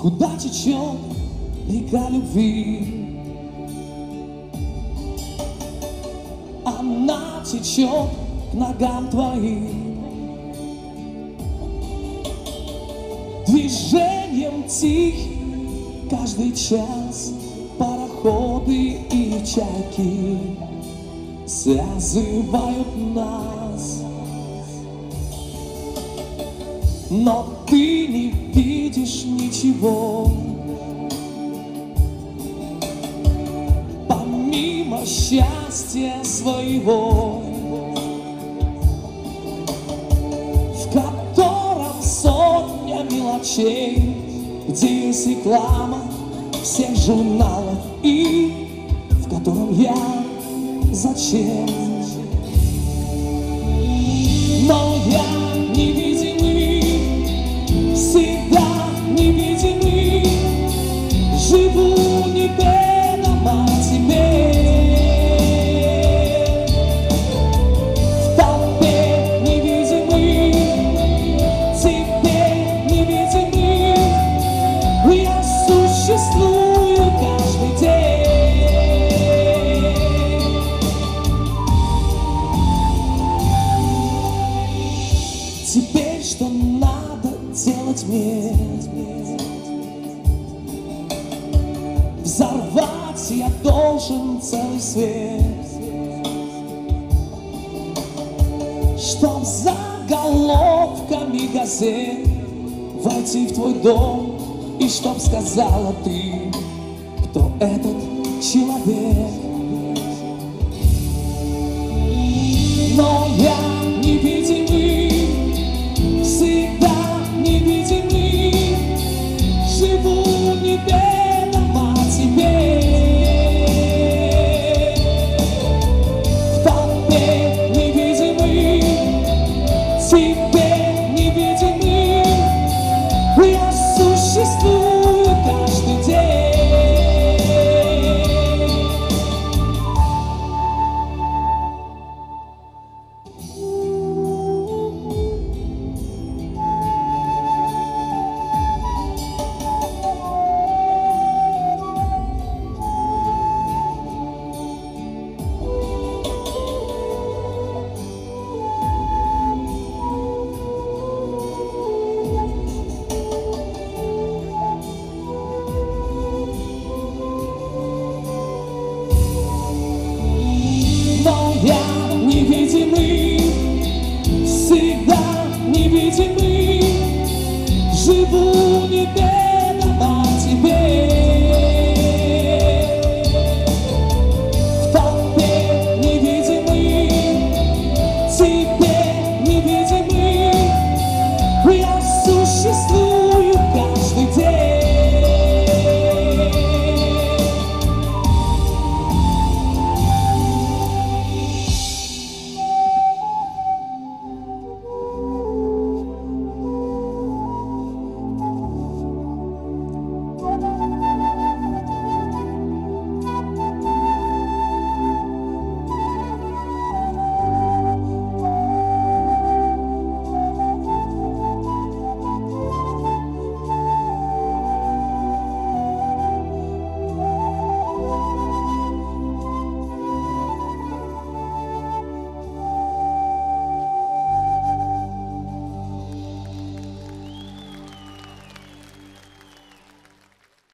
Куда течет река любви? Она течет к ногам твоим, движением тихим каждый час пароходы и чайки созывают нас. Но ты не видишь ничего, помимо счастья своего, в котором сотня мелочей, где есть реклама всех журналов, и в котором я зачем. Но я невидимый, всегда невидимый, живу неведомо тебе. В толпе невидимый, тебе невидимый, я существую каждый день. Теперь что надо делать мне? Взорвать я должен целый свет, чтоб заголовками газет войти в твой дом, и чтоб сказала ты, кто этот человек. Но я невидимый, всегда невидимый, живу неведомо тебе. В толпе невидимый, тебе невидимый, я существую каждый день. Но я невидимый, всегда невидимый, живу неведомо.